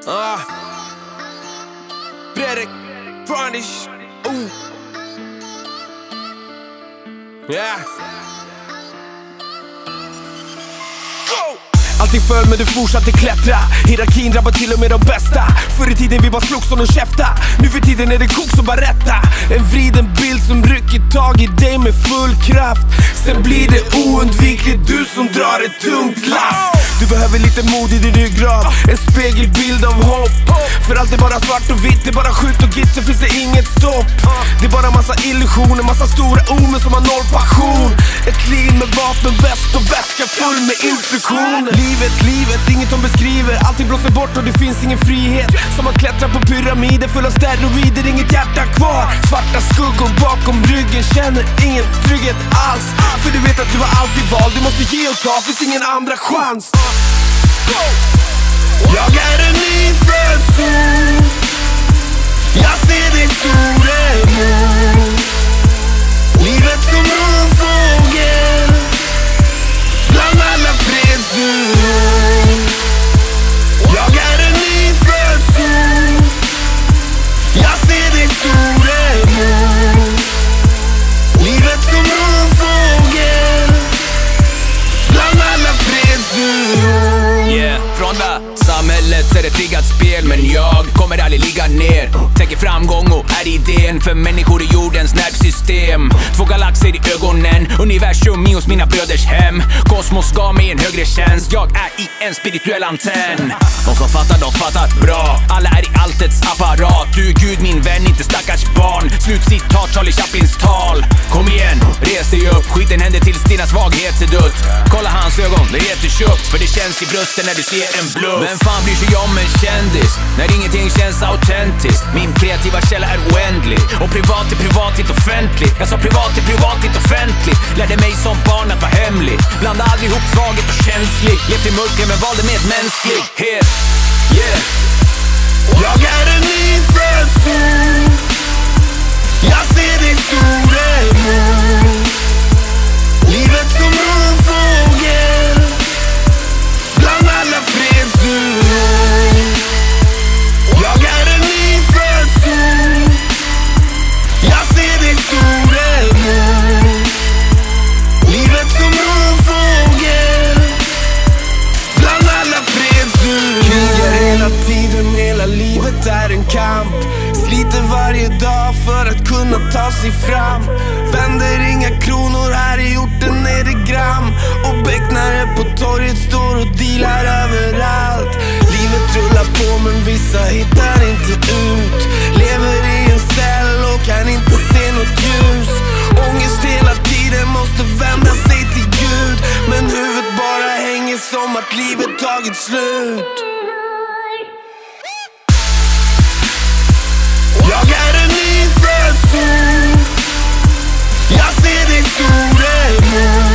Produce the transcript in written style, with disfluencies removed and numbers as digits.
Fredrik Franish. Yeah. Allting föll men du fortsatte klättra. Hierarkin drabbar till och med de bästa. Förr i tiden vi bara slogs som de käfta. Nu för tiden är det kok som bara rätta. En vriden bild som rycker tag i dig med full kraft. Sen blir det oundvikligt du som drar ett tungt lass. Du behöver lite mod i din ryggrad. En spegelbild av hopp. För allt är bara svart och vitt. Det är bara skjut och gitt så finns det inget stopp. Det är bara massa illusioner. Massa stora ord som har noll passion. Ett liv med vapen, väst och väska full med instruktioner. Livet, inget de beskriver. Allting blåser bort och det finns ingen frihet. Som att klättra på pyramider fulla steroider. Inget hjärta kvar. Svarta skuggor bakom ryggen. Känner ingen trygghet alls. För du vet att du har alltid val. Du måste ge och ta, finns ingen andra chans. Jag är en nyfödd sol. Jag ser dig stor emot. Livet som rovfågel bland alla fredsduvor. Jag är en nyfödd sol. Jag ser dig stor emot. Livet som rovfågel bland alla fredsduvor. Yeah, från det samhället är ett riggat spel. Men jag kommer aldrig ligga ner. Tänker framgång och är idén för människor i jordens nervsystem. 2 galaxer i ögonen, universum i hos mina bröders hem. Kosmos gav mig en högre tjänst. Jag är i en spirituell antenn. De som fattar, de fattar bra. Alla är i alltets apparat. Du Gud min vän, inte stackars barn. Slutcitat Charlie Chaplins tal. Kom igen, res dig upp. Skiten händer tills dina svaghet är dött. Kolla hans ögon, det heter köpt. För det känns i brösten när du ser en bluff. Vem fan bryr sig om en kändis när ingenting känns autentiskt? Min kreativa källa är oändlig. Och privat är privat, inte offentligt. Jag sa privat är privat, inte offentligt. Lärde mig som barn att vara hemlig. Blanda aldrig ihop svaghet och känslig. Levt i mörker men valde med mänsklighet. Yeah. Jag är en nyfödd sol. Jag ser dig stor emot. Livet som rovfågel bland alla fredsduvor. Jag är en nyfödd sol. Jag ser dig stor emot. Livet som rovfågel bland alla fredsduvor. Krigar hela tiden, hela livet är en kamp. Sliter varje dag för att kunna ta sig fram. Vänder inga kronor, här i orten är det gram. Och becknare på torget står och dealar överallt. Livet rullar på men vissa hittar inte ut. Lever i en cell och kan inte se något ljus. Ångest hela tiden, måste vända sig till Gud. Men huvudet bara hänger som att livet tagit slut. Jag är en nyfödd sol. Jag ser dig stor emot.